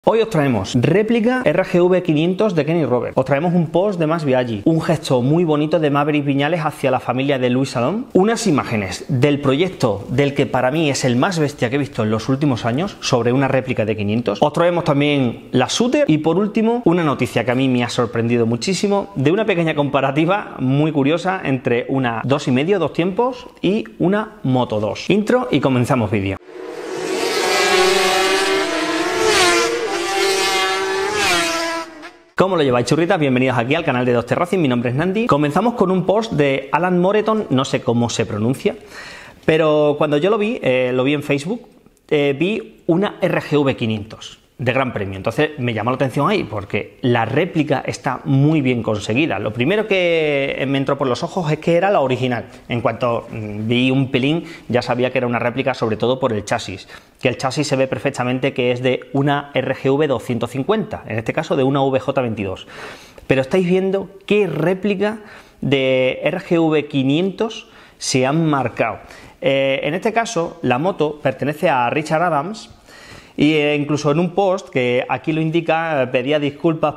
Hoy os traemos réplica RGV 500 de Kenny Roberts, os traemos un post de Mas Biaggi, un gesto muy bonito de Maverick Viñales hacia la familia de Louis Salom, unas imágenes del proyecto del que para mí es el más bestia que he visto en los últimos años sobre una réplica de 500, os traemos también la Shooter y por último una noticia que a mí me ha sorprendido muchísimo de una pequeña comparativa muy curiosa entre una 2,5 dos tiempos y una Moto 2. Intro y comenzamos vídeo. ¿Cómo lo lleváis, churritas? Bienvenidos aquí al canal de Dr. Racing, mi nombre es Nandi. Comenzamos con un post de Alan Moreton, no sé cómo se pronuncia, pero cuando yo lo vi en Facebook, vi una RGV 500 de Gran Premio, entonces me llamó la atención ahí porque la réplica está muy bien conseguida. Lo primero que me entró por los ojos es que era la original. En cuanto vi un pelín ya sabía que era una réplica, sobre todo por el chasis, que el chasis se ve perfectamente que es de una RGV 250, en este caso de una VJ22, pero estáis viendo qué réplica de RGV 500 se han marcado. En este caso la moto pertenece a Richard Adams, y incluso en un post que aquí lo indica pedía disculpas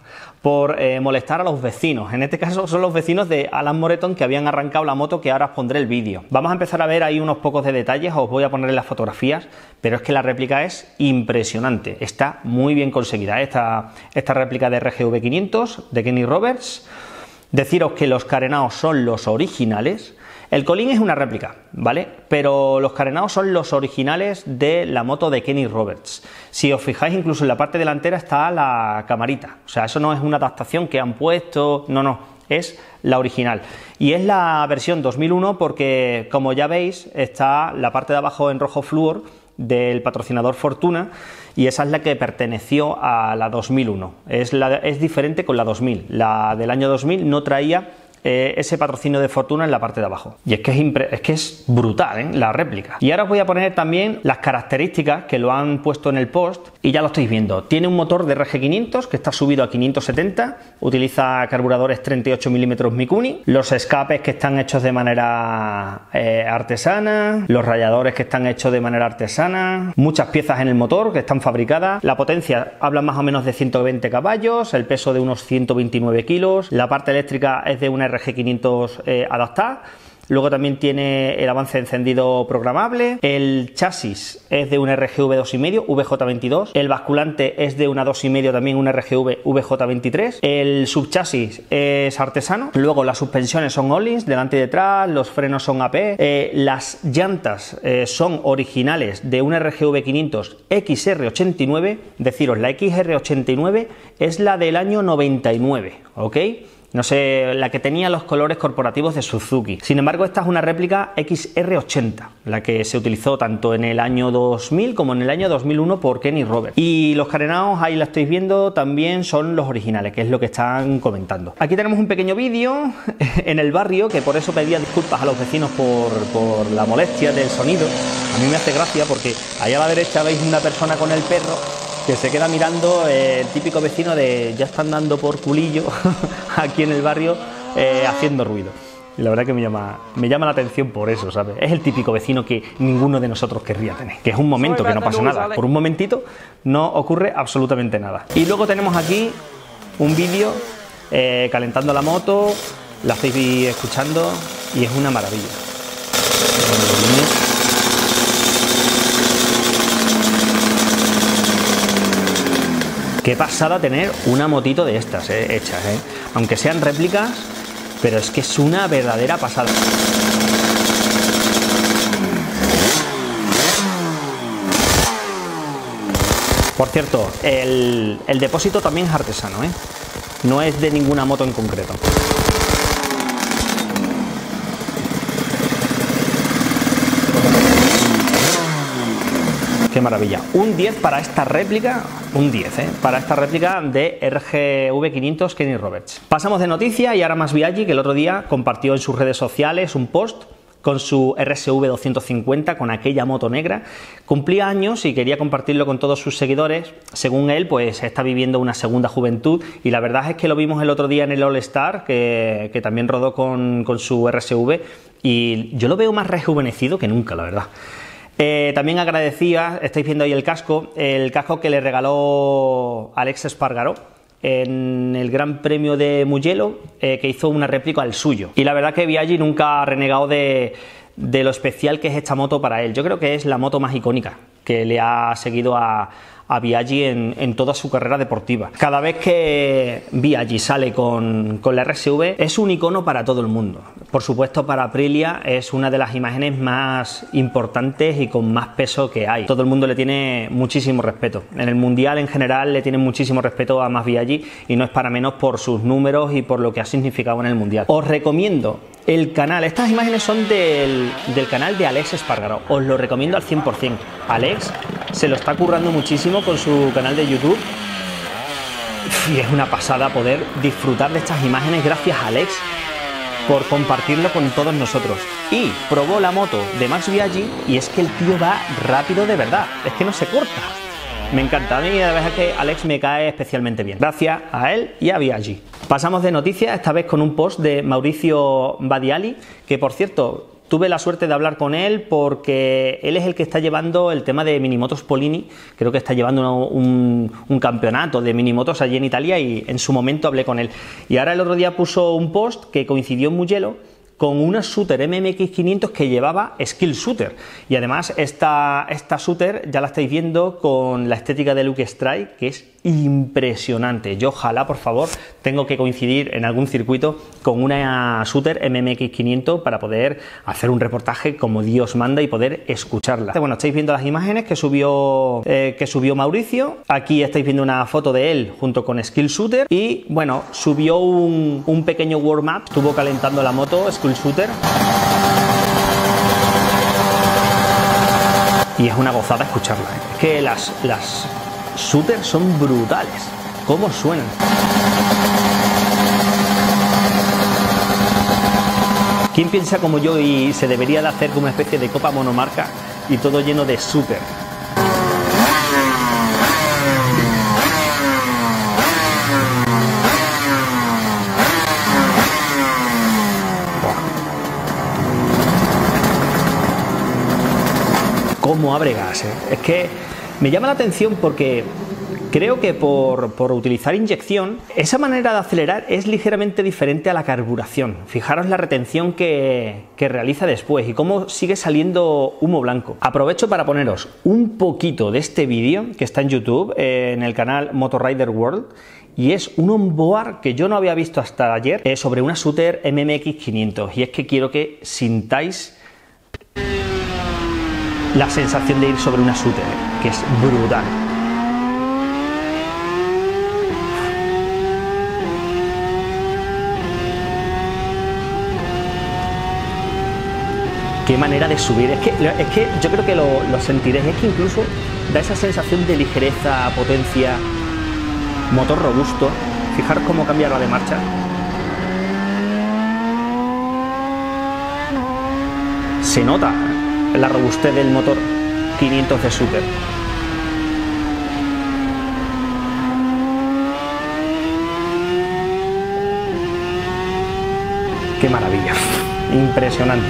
por molestar a los vecinos. En este caso son los vecinos de Alan Moreton que habían arrancado la moto, que ahora os pondré el vídeo. Vamos a empezar a ver ahí unos pocos de detalles, os voy a poner las fotografías, pero es que la réplica es impresionante, está muy bien conseguida esta réplica de RGV 500 de Kenny Roberts. Deciros que los carenados son los originales. El colín es una réplica, ¿vale? Pero los carenados son los originales de la moto de Kenny Roberts. Si os fijáis, incluso en la parte delantera está la camarita. O sea, eso no es una adaptación que han puesto, no, es la original. Y es la versión 2001 porque, como ya veis, está la parte de abajo en rojo flúor del patrocinador Fortuna, y esa es la que perteneció a la 2001. Es diferente con la 2000. La del año 2000 no traía ese patrocinio de Fortuna en la parte de abajo. Y es que es brutal, la réplica. Y ahora os voy a poner también las características que lo han puesto en el post y ya lo estáis viendo. Tiene un motor de RG500 que está subido a 570, utiliza carburadores 38 mm Mikuni, los escapes que están hechos de manera artesana, los ralladores que están hechos de manera artesana, muchas piezas en el motor que están fabricadas, la potencia habla más o menos de 120 caballos, el peso de unos 129 kilos, la parte eléctrica es de una RG500 adaptada. Luego también tiene el avance de encendido programable, el chasis es de una RGV 2,5 VJ22, el basculante es de una 2,5 también una RGV VJ23, el subchasis es artesano, luego las suspensiones son Öhlins delante y detrás, los frenos son AP, las llantas son originales de una RGV 500 XR89, deciros, la XR89 es la del año 99, ¿ok? No sé, la que tenía los colores corporativos de Suzuki. Sin embargo, esta es una réplica XR80, la que se utilizó tanto en el año 2000 como en el año 2001 por Kenny Roberts. Y los carenados, ahí la estáis viendo, también son los originales, que es lo que están comentando. Aquí tenemos un pequeño vídeo en el barrio, que por eso pedía disculpas a los vecinos por la molestia del sonido. A mí me hace gracia porque ahí a la derecha veis una persona con el perro que se queda mirando, el típico vecino de ya están dando por culillo aquí en el barrio haciendo ruido. Y la verdad que me llama la atención por eso, ¿sabes? Es el típico vecino que ninguno de nosotros querría tener. Que es un momento que no pasa nada. Por un momentito no ocurre absolutamente nada. Y luego tenemos aquí un vídeo calentando la moto, la estáis escuchando y es una maravilla. Qué pasada tener una motito de estas hechas, aunque sean réplicas, pero es que es una verdadera pasada. Por cierto, el depósito también es artesano, no es de ninguna moto en concreto. Qué maravilla. Un 10 para esta réplica, un 10, para esta réplica de RGV 500 Kenny Roberts. Pasamos de noticia y ahora Mas Biaggi, que el otro día compartió en sus redes sociales un post con su RSV 250, con aquella moto negra. Cumplía años y quería compartirlo con todos sus seguidores. Según él, pues está viviendo una segunda juventud y la verdad es que lo vimos el otro día en el All Star, que también rodó con su RSV, y yo lo veo más rejuvenecido que nunca, la verdad. También agradecía, estáis viendo ahí el casco que le regaló Alex Espargaró en el Gran Premio de Mugello, que hizo una réplica al suyo. Y la verdad que Biaggi nunca ha renegado de lo especial que es esta moto para él. Yo creo que es la moto más icónica que le ha seguido a Biaggi en toda su carrera deportiva. Cada vez que Biaggi sale con la RSV es un icono para todo el mundo. Por supuesto, para Aprilia es una de las imágenes más importantes y con más peso que hay. Todo el mundo le tiene muchísimo respeto. En el mundial en general le tienen muchísimo respeto a Mas Biaggi, y no es para menos por sus números y por lo que ha significado en el mundial. Os recomiendo el canal, estas imágenes son del canal de Alex Espargaró, os lo recomiendo al 100%. Alex se lo está currando muchísimo con su canal de YouTube y es una pasada poder disfrutar de estas imágenes. Gracias a Alex por compartirlo con todos nosotros. Y probó la moto de Max Biaggi y es que el tío va rápido de verdad, es que no se corta. Me encanta, a mí la verdad es que Alex me cae especialmente bien, gracias a él y a Biaggi. Pasamos de noticias, esta vez con un post de Mauricio Badiali, que por cierto tuve la suerte de hablar con él porque él es el que está llevando el tema de Minimotos Polini. Creo que está llevando un campeonato de minimotos allí en Italia y en su momento hablé con él. Y ahora el otro día puso un post que coincidió en Mugello con una Shooter MMX500 que llevaba Skill Shooter, y además esta Shooter ya la estáis viendo con la estética de Luke Strike, que es impresionante. Yo ojalá, por favor, tengo que coincidir en algún circuito con una Shooter MMX500 para poder hacer un reportaje como Dios manda y poder escucharla. Bueno, estáis viendo las imágenes que subió Mauricio. Aquí estáis viendo una foto de él junto con Skill Shooter, y bueno, subió un pequeño warm-up, estuvo calentando la moto Skill Shooter. Y es una gozada escucharla, ¿eh? Es que las Shooters son brutales. ¿Cómo suenan? ¿Quién piensa como yo y se debería de hacer como una especie de copa monomarca y todo lleno de Shooter? ¿Cómo abre gas? Es que me llama la atención porque creo que por utilizar inyección, esa manera de acelerar es ligeramente diferente a la carburación. Fijaros la retención que realiza después y cómo sigue saliendo humo blanco. Aprovecho para poneros un poquito de este vídeo que está en YouTube, en el canal Motorrider World, y es un onboard que yo no había visto hasta ayer sobre una Shooter MMX500, y es que quiero que sintáis la sensación de ir sobre una Shooter, que es brutal. Qué manera de subir, es que yo creo que lo sentiréis, es que incluso da esa sensación de ligereza, potencia, motor robusto. Fijaros cómo cambia la de marcha. Se nota la robustez del motor 500 de Shooter. ¡Qué maravilla! Impresionante.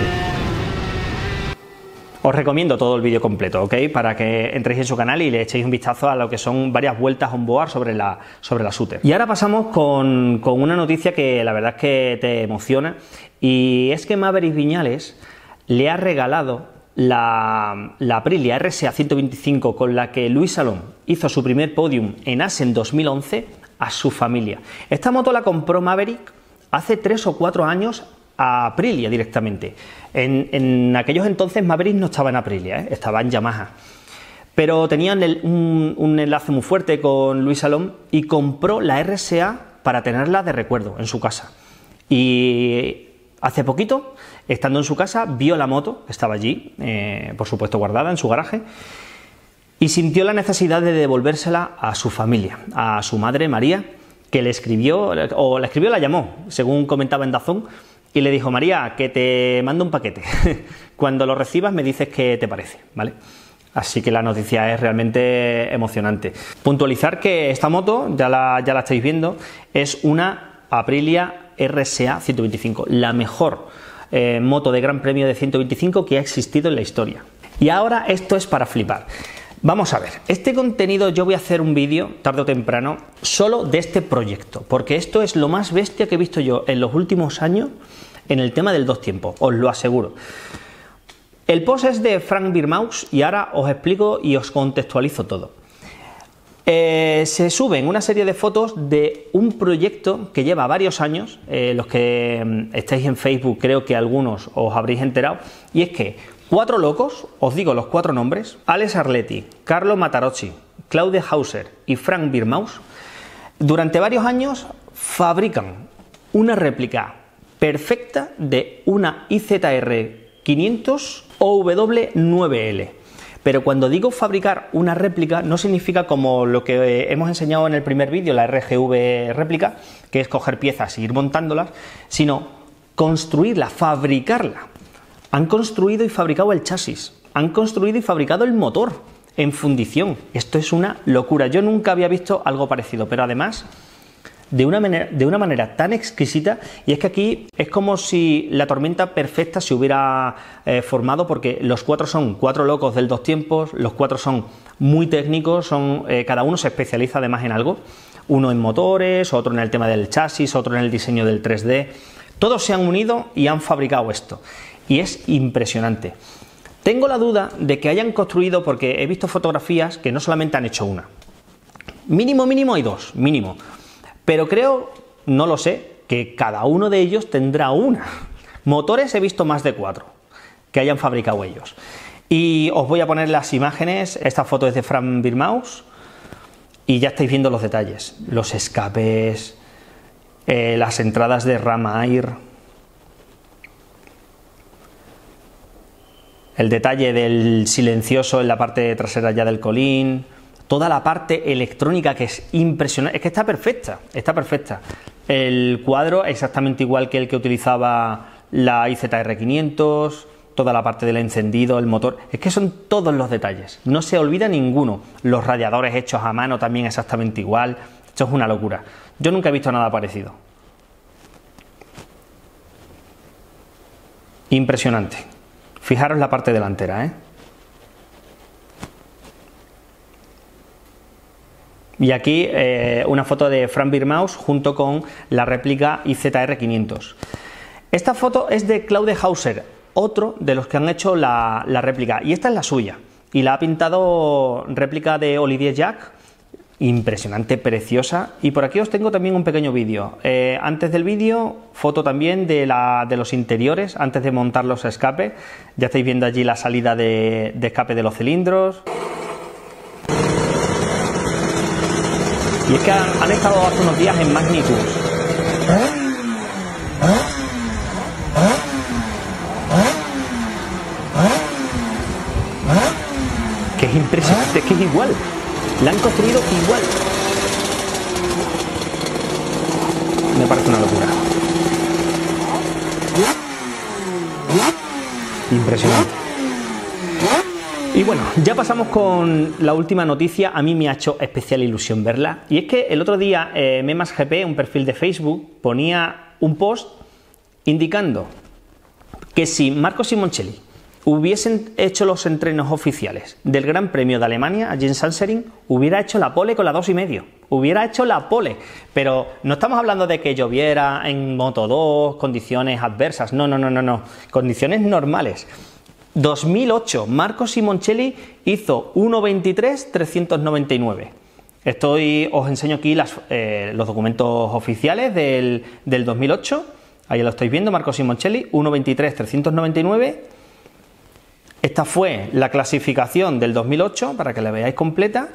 Os recomiendo todo el vídeo completo, ¿ok? Para que entréis en su canal y le echéis un vistazo a lo que son varias vueltas on board sobre la Shooter. Y ahora pasamos con una noticia que la verdad es que te emociona, y es que Maverick Viñales le ha regalado la Aprilia RSA 125 con la que Luis Salom hizo su primer podium en Assen 2011 a su familia. Esta moto la compró Maverick hace 3 o 4 años a Aprilia directamente. En aquellos entonces Maverick no estaba en Aprilia, estaba en Yamaha, pero tenían un enlace muy fuerte con Luis Salom y compró la RSA para tenerla de recuerdo en su casa. Y hace poquito, estando en su casa, vio la moto, que estaba allí, por supuesto guardada en su garaje, y sintió la necesidad de devolvérsela a su familia, a su madre María, que le escribió, la llamó, según comentaba en DAZN, y le dijo: María, que te mando un paquete, cuando lo recibas me dices qué te parece, ¿vale? Así que la noticia es realmente emocionante. Puntualizar que esta moto, ya la estáis viendo, es una Aprilia RSA 125, la mejor moto de Gran Premio de 125 que ha existido en la historia. Y ahora esto es para flipar. Vamos a ver, este contenido yo voy a hacer un vídeo, tarde o temprano, solo de este proyecto, porque esto es lo más bestia que he visto yo en los últimos años en el tema del dos tiempos, os lo aseguro. El post es de Frank Birmaus y ahora os explico y os contextualizo todo. Se suben una serie de fotos de un proyecto que lleva varios años, los que estáis en Facebook creo que algunos os habréis enterado, y es que 4 locos, os digo los 4 nombres, Alex Arletti, Carlo Matarocci, Claude Hauser y Frank Birmaus, durante varios años fabrican una réplica perfecta de una IZR 500 OW9L. Pero cuando digo fabricar una réplica no significa como lo que hemos enseñado en el primer vídeo, la RGV réplica, que es coger piezas e ir montándolas, sino construirla, fabricarla. Han construido y fabricado el chasis, han construido y fabricado el motor en fundición. Esto es una locura. Yo nunca había visto algo parecido, pero además de una manera tan exquisita, y es que aquí es como si la tormenta perfecta se hubiera formado, porque los 4 son 4 locos del dos tiempos, los 4 son muy técnicos, cada uno se especializa además en algo, uno en motores, otro en el tema del chasis, otro en el diseño del 3D, todos se han unido y han fabricado esto. Y es impresionante. Tengo la duda de que hayan construido, porque he visto fotografías que no solamente han hecho una. Mínimo hay 2, mínimo. Pero creo, no lo sé, que cada uno de ellos tendrá una. Motores he visto más de 4 que hayan fabricado ellos. Y os voy a poner las imágenes. Esta foto es de Frank Birmaus y ya estáis viendo los detalles. Los escapes, las entradas de Ram Air. El detalle del silencioso en la parte trasera ya del colín, toda la parte electrónica que es impresionante, es que está perfecta, está perfecta. El cuadro exactamente igual que el que utilizaba la IZR 500, toda la parte del encendido, el motor, es que son todos los detalles, no se olvida ninguno. Los radiadores hechos a mano también exactamente igual, esto es una locura. Yo nunca he visto nada parecido. Impresionante. Fijaros la parte delantera, Y aquí una foto de Frank Birmaus junto con la réplica IZR 500. Esta foto es de Claude Hauser, otro de los que han hecho la réplica, y esta es la suya. Y la ha pintado réplica de Olivier Jacques, impresionante, preciosa. Y por aquí os tengo también un pequeño vídeo. Antes del vídeo, foto también de los interiores, antes de montar los escapes. Ya estáis viendo allí la salida de escape de los cilindros. Y es que han estado hace unos días en Magnitude. Que es impresionante, es que es igual. La han construido igual. Me parece una locura. Impresionante. Y bueno, ya pasamos con la última noticia. A mí me ha hecho especial ilusión verla. Y es que el otro día MemasGP, un perfil de Facebook, ponía un post indicando que si Marco Simoncelli hubiesen hecho los entrenos oficiales del Gran Premio de Alemania, allí en Sachsenring, hubiera hecho la pole con la 2,5. Hubiera hecho la pole. Pero no estamos hablando de que lloviera en Moto 2, condiciones adversas. No. Condiciones normales. 2008, Marco Simoncelli hizo 1.23.399. Os enseño aquí los documentos oficiales del 2008. Ahí lo estáis viendo, Marco Simoncelli, 1.23.399. Esta fue la clasificación del 2008, para que la veáis completa.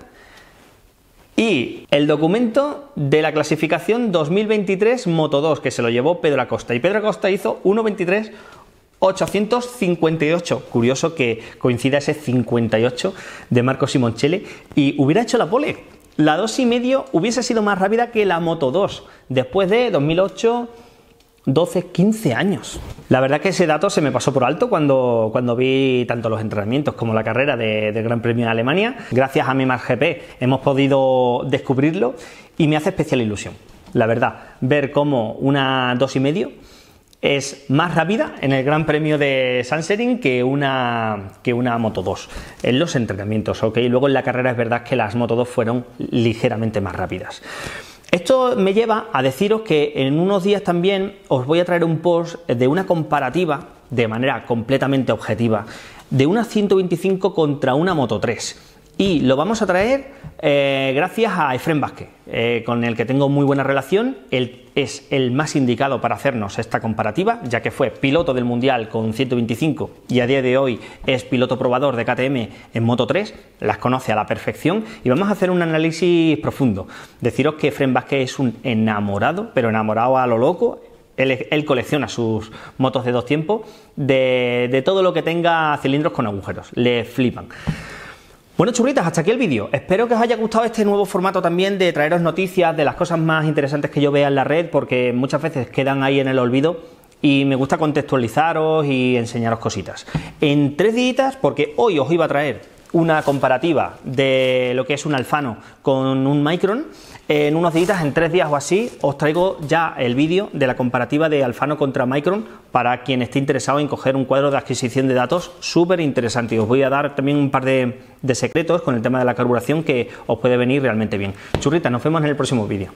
Y el documento de la clasificación 2023 Moto 2, que se lo llevó Pedro Acosta. Y Pedro Acosta hizo 1.23.858. Curioso que coincida ese 58 de Marco Simoncelli. Y hubiera hecho la pole. La 2,5 hubiese sido más rápida que la Moto 2. Después de 2008... 12, 15 años. La verdad que ese dato se me pasó por alto cuando vi tanto los entrenamientos como la carrera del Gran Premio de Alemania. Gracias a MemasGP hemos podido descubrirlo y me hace especial ilusión. La verdad, ver cómo una 2,5 es más rápida en el Gran Premio de Sandsetting que una Moto 2 en los entrenamientos, ¿ok? Luego en la carrera es verdad que las Moto 2 fueron ligeramente más rápidas. Esto me lleva a deciros que en unos días también os voy a traer un post de una comparativa de manera completamente objetiva de una 125 contra una Moto 3. Y lo vamos a traer gracias a Efrén Vázquez, con el que tengo muy buena relación. Él es el más indicado para hacernos esta comparativa, ya que fue piloto del Mundial con 125 y a día de hoy es piloto probador de KTM en Moto 3, las conoce a la perfección y vamos a hacer un análisis profundo. Deciros que Efrén Vázquez es un enamorado, pero enamorado a lo loco. Él colecciona sus motos de 2 tiempos, de todo lo que tenga cilindros con agujeros, le flipan. Bueno, churritas, hasta aquí el vídeo. Espero que os haya gustado este nuevo formato también de traeros noticias de las cosas más interesantes que yo vea en la red, porque muchas veces quedan ahí en el olvido y me gusta contextualizaros y enseñaros cositas. En 3 días, porque hoy os iba a traer una comparativa de lo que es un Alfano con un Micron, en unos días, en 3 días o así, os traigo ya el vídeo de la comparativa de Alfano contra Micron para quien esté interesado en coger un cuadro de adquisición de datos súper interesante. Y os voy a dar también un par de secretos con el tema de la carburación que os puede venir realmente bien. Churritas, nos vemos en el próximo vídeo.